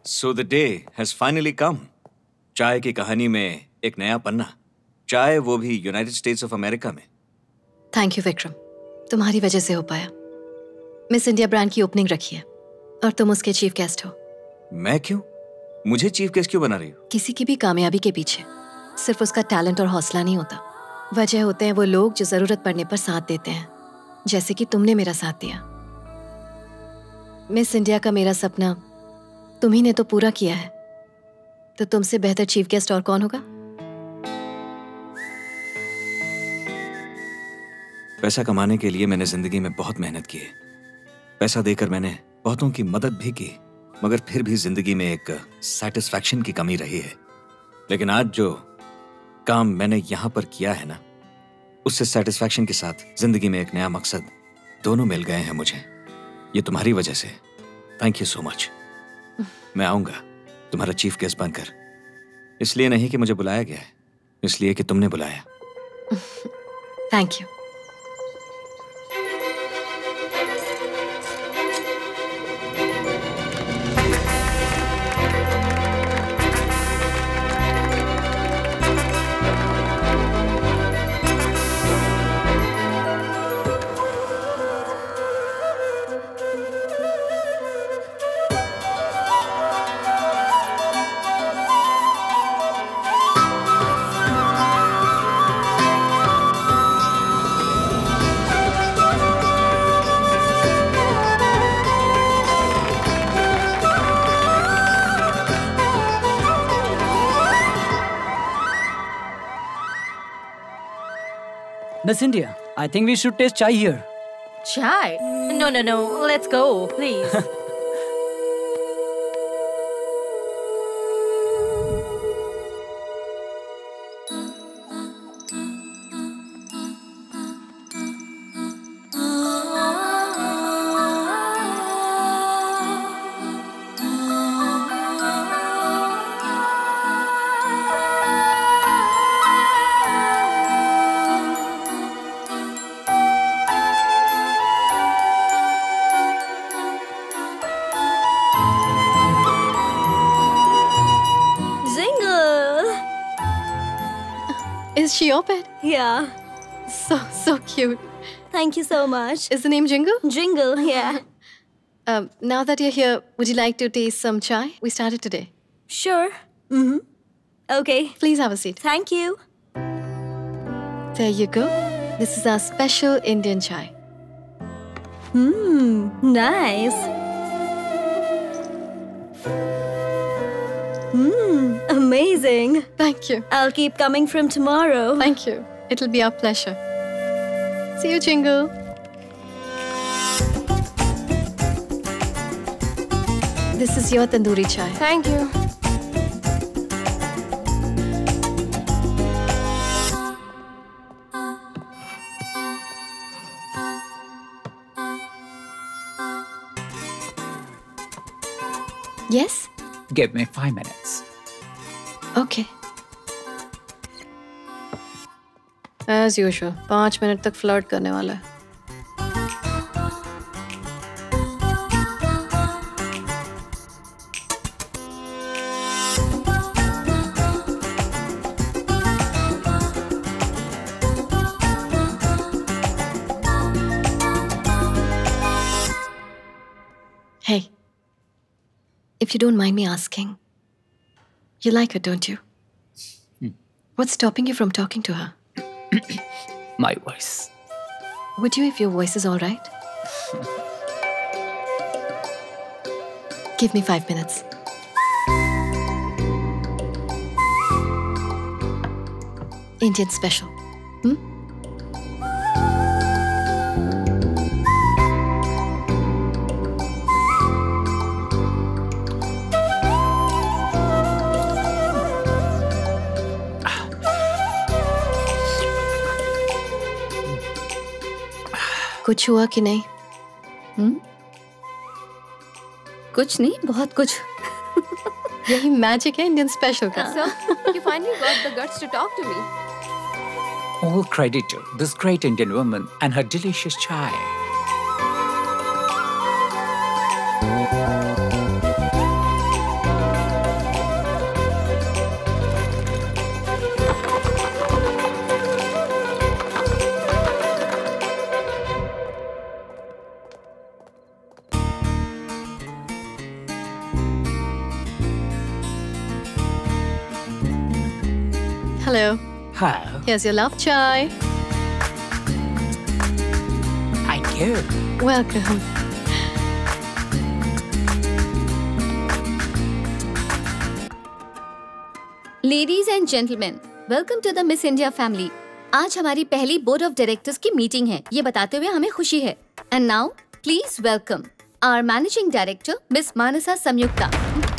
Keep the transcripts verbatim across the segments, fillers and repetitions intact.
So the day has finally come. चाय की कहानी में एक नया पन्ना, चाय वो भी यूनाइटेड स्टेट्स ऑफ अमेरिका में। थैंक यू विक्रम, तुम्हारी वजह से हो पाया। मिस इंडिया ब्रांड की ओपनिंग रखी है और तुम उसके चीफ गेस्ट हो। मैं क्यों? मुझे चीफ गेस्ट क्यों बना रही हो? किसी की भी कामयाबी के पीछे सिर्फ उसका टैलेंट और हौसला नहीं होता, वजह होते हैं वो लोग जो जरूरत पड़ने पर साथ देते हैं, जैसे कि तुमने मेरा साथ दिया। मिस इंडिया का मेरा सपना तुम्ही ने तो पूरा किया है, तो तुमसे बेहतर चीफ गेस्ट और कौन होगा? पैसा कमाने के लिए मैंने जिंदगी में बहुत मेहनत की है। पैसा देकर मैंने बहुतों की मदद भी की, मगर फिर भी जिंदगी में एक सैटिस्फैक्शन की कमी रही है। लेकिन आज जो काम मैंने यहां पर किया है ना, उससे सैटिस्फैक्शन के साथ जिंदगी में एक नया मकसद दोनों मिल गए हैं मुझे। ये तुम्हारी वजह से। Thank you so much. मैं आऊंगा तुम्हारा चीफ गेस्ट बनकर, इसलिए नहीं कि मुझे बुलाया गया है, इसलिए कि तुमने बुलाया। Thank you. Miss India, I think we should taste chai here. Chai? No, no, no. Let's go, please. Is she your pet? Yeah. So, so cute. Thank you so much. Is the name Jingle? Jingle, yeah. Um, now that you're here, would you like to taste some chai? We started today. Sure. Mm-hmm. Okay. Please have a seat. Thank you. There you go. This is our special Indian chai. Hmm, nice. Hmm, amazing. Thank you. I'll keep coming from tomorrow. Thank you. It'll be our pleasure. See you, Jingle. This is your tandoori chai. Thank you. Yes? Give me five minutes. Okay. As usual, पाँच minute तक flirt करने वाला है। Hey, if you don't mind me asking, you like her, don't you? Hmm. What's stopping you from talking to her? My voice. Would you if your voice is all right? Give me five minutes. Indian special. Hmm? कुछ हुआ कि नहीं? हम्म? कुछ नहीं, बहुत कुछ। यही magic है इंडियन स्पेशल का। So, you finally got the guts to talk to me. All credit to this great Indian woman and her delicious chai. Hello. Hi. Here's your love chai. Thank you. Welcome. Ladies and gentlemen, welcome to the Miss India family. आज हमारी पहली board of directors की meeting है। ये बताते हुए हमें खुशी है। And now, please welcome our managing director, Miss Manasa Samyukta.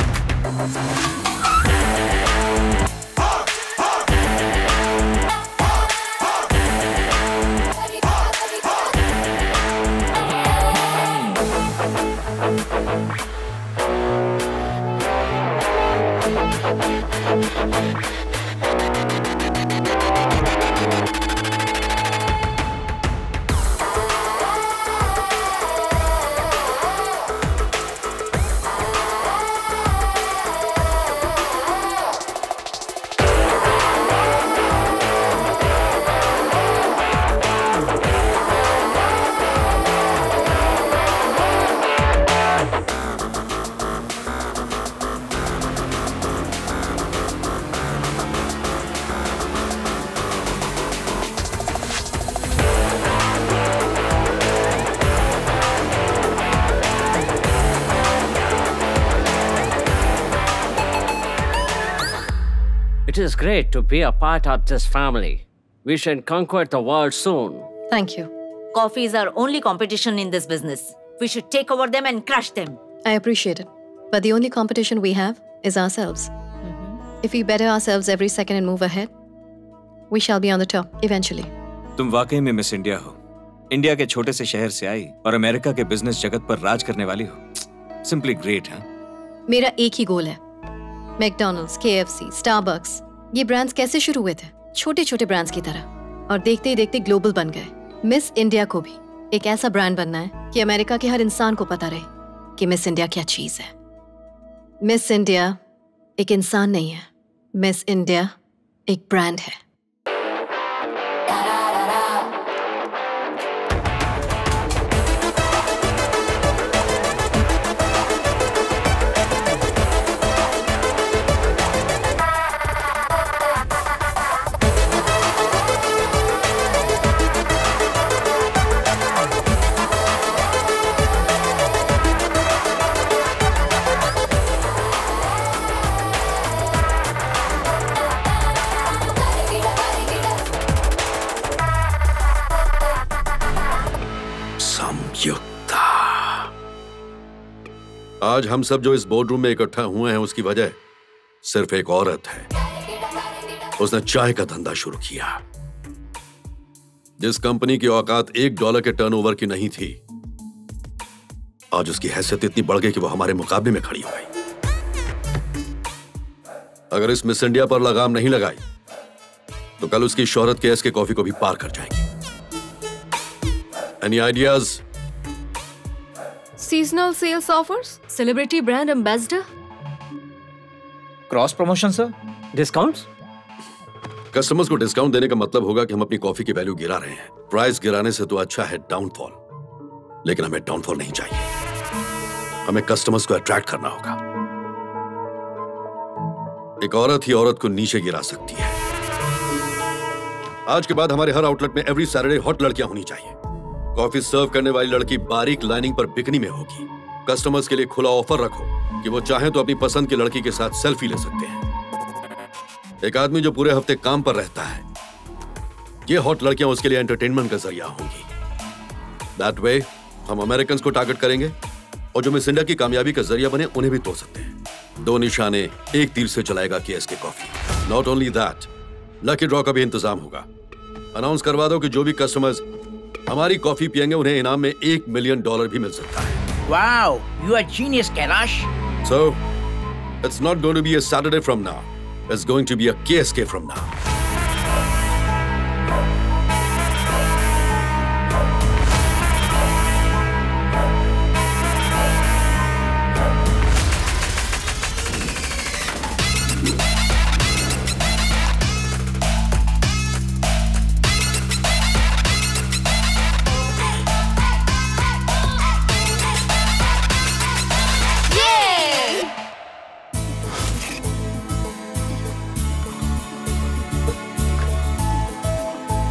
It is great to be a part of this family. We shall conquer the world soon. Thank you. Coffee is our only competition in this business. We should take over them and crush them. I appreciate it. But the only competition we have is ourselves. Mm-hmm. If we better ourselves every second and move ahead, we shall be on the top eventually. तुम वाकई में miss India हो। India के छोटे से शहर से आई और अमेरिका के बिजनेस जगत पर राज करने वाली हो। Simply great, हाँ? मेरा एक ही गोल है। McDonald's, K F C, Starbucks, ये ब्रांड्स कैसे शुरू हुए थे? छोटे छोटे ब्रांड्स की तरह, और देखते ही देखते ग्लोबल बन गए। मिस इंडिया को भी एक ऐसा ब्रांड बनना है कि अमेरिका के हर इंसान को पता रहे कि मिस इंडिया क्या चीज है। मिस इंडिया एक इंसान नहीं है, मिस इंडिया एक ब्रांड है। आज हम सब जो इस बोर्ड रूम में इकट्ठा हुए हैं उसकी वजह सिर्फ एक औरत है। उसने चाय का धंधा शुरू किया। जिस कंपनी की औकात एक डॉलर के टर्नओवर की नहीं थी, आज उसकी हैसियत इतनी बढ़ गई कि वो हमारे मुकाबले में खड़ी हो गई। अगर इस मिस इंडिया पर लगाम नहीं लगाई तो कल उसकी शोहरत के एस के कॉफी को भी पार कर जाएगी। Any ideas? Seasonal sales offers? Celebrity brand ambassador? Cross promotion, sir? Discounts? Customers को डिस्काउंट देने का मतलब होगा कि हम अपनी कॉफी की वैल्यू गिरा रहे हैं। प्राइस गिराने से तो अच्छा है डाउनफॉल, लेकिन हमें डाउनफॉल नहीं चाहिए। हमें कस्टमर्स को अट्रैक्ट करना होगा। एक औरत ही औरत को नीचे गिरा सकती है। आज के बाद हमारे हर आउटलेट में एवरी सैटरडे हॉट लड़कियां होनी चाहिए। कॉफी सर्व करने वाली लड़की बारीक लाइनिंग पर बिकनी में होगी। कस्टमर्स के लिए खुला ऑफर रखो कि वो चाहें तो अपनी पसंद की लड़की के साथ सेल्फी ले सकते हैं। एक आदमी जो पूरे हफ्ते काम पर रहता है, ये हॉट लड़कियां उसके लिए एंटरटेनमेंट का जरिया होंगी। दैट वे हम अमेरिकन को टारगेट करेंगे और जो मिस इंडिया की कामयाबी का जरिया बने उन्हें भी तोड़ सकते हैं। दो निशाने एक तीर से चलाएगा K S K coffee. Not only that, lucky draw का भी इंतजाम होगा। अनाउंस करवा दो कि जो भी कस्टमर्स हमारी कॉफी पियेंगे उन्हें इनाम में एक मिलियन डॉलर भी मिल सकता है। Wow, you are genius, Kailash. So, it's not going to be a Saturday from now. It's going to be a K S K from now.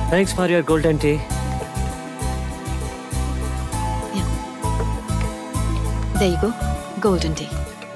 Thanks for your golden tea. There you go. Golden tea.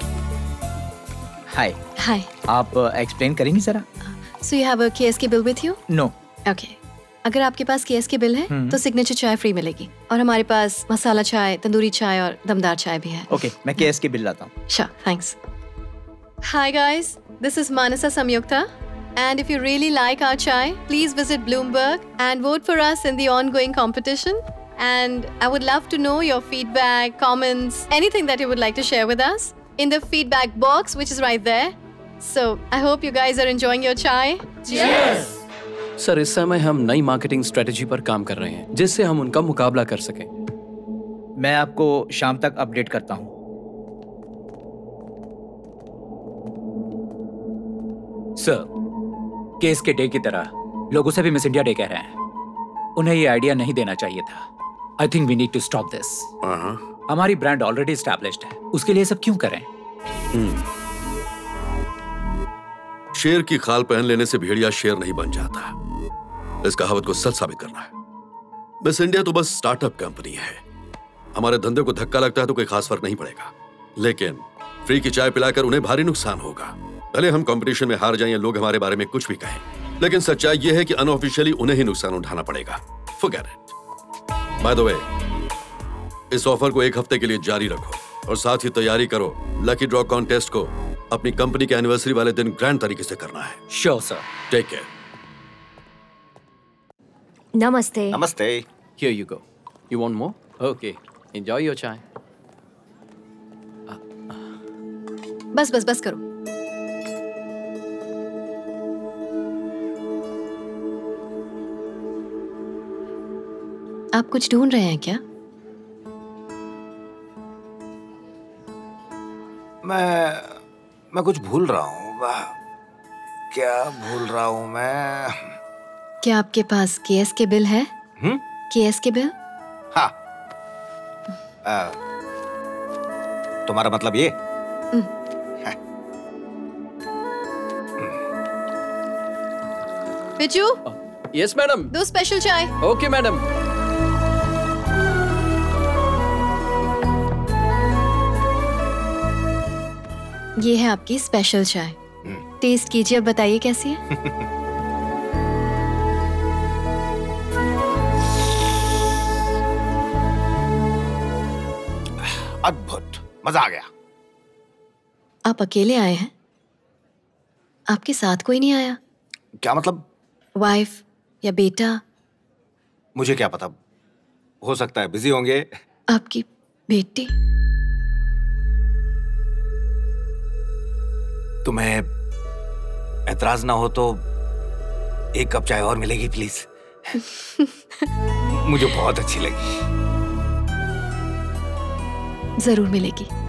Hi. Hi. आप explain करेंगी जरा? So you have a K S K bill with you? No. Okay. अगर आपके पास K S K bill है तो signature चाय free मिलेगी और हमारे पास मसाला चाय, तंदूरी चाय और दमदार चाय भी है। Okay, मैं K S K बिल लाता हूँ। Sure, thanks. Hi guys, this is Manasa Samyukta, and if you really like our chai, please visit Bloomberg and vote for us in the ongoing competition. And I would love to know your feedback, comments, anything that you would like to share with us in the feedback box, which is right there. So I hope you guys are enjoying your chai. Cheers! Sir, इस समय हम नई marketing strategy पर काम कर रहे हैं जिससे हम उनका मुकाबला कर सकें। मैं आपको शाम तक अपडेट करता हूँ। सर, केस के डे की तरह लोग उसे भी मिस इंडिया डे कह रहे हैं। उन्हें ये आइडिया नहीं देना चाहिए था। I think we need to stop this. हमारी ब्रांड ऑलरेडी एस्टैब्लिश्ड है, उसके लिए सब क्यों करें? शेर की खाल पहन लेने से भेड़िया शेर नहीं बन जाता। इस कहावत को सच साबित करना है। मिस इंडिया तो बस स्टार्टअप कंपनी है। हमारे धंधे को धक्का लगता है तो कोई खास फर्क नहीं पड़ेगा, लेकिन फ्री की चाय पिलाकर उन्हें भारी नुकसान होगा। भले हम कंपटीशन में हार जाएं या लोग हमारे बारे में कुछ भी कहें, लेकिन सच्चाई यह है कि अनऑफिशियली उन्हें ही नुकसान उठाना पड़ेगा। Forget it. By the way, इस ऑफर को एक हफ्ते के लिए जारी रखो और साथ ही तैयारी करो लकी ड्रॉ कॉन्टेस्ट को अपनी कंपनी के एनिवर्सरी वाले दिन ग्रैंड तरीके से करना है। Sure sir. Take care. नमस्ते। नमस्ते। Here you go. You want more? Okay. Enjoy your chai. बस बस बस करो। आप कुछ ढूंढ रहे हैं क्या? मैं मैं कुछ भूल रहा हूँ। क्या भूल रहा हूँ मैं? क्या आपके पास K S K बिल है? हम्म? K S K bill? हाँ। आ, तुम्हारा मतलब ये? बिजू? Yes, madam. दो स्पेशल चाय। Okay, madam. ये है आपकी स्पेशल चाय। टेस्ट कीजिए, अब बताइए कैसी है। अद्भुत, मजा आ गया। आप अकेले आए हैं? आपके साथ कोई नहीं आया? क्या मतलब? वाइफ या बेटा? मुझे क्या पता, हो सकता है बिजी होंगे। आपकी बेटी? तुम्हें एतराज ना हो तो एक कप चाय और मिलेगी प्लीज। मुझे बहुत अच्छी लगी। जरूर मिलेगी।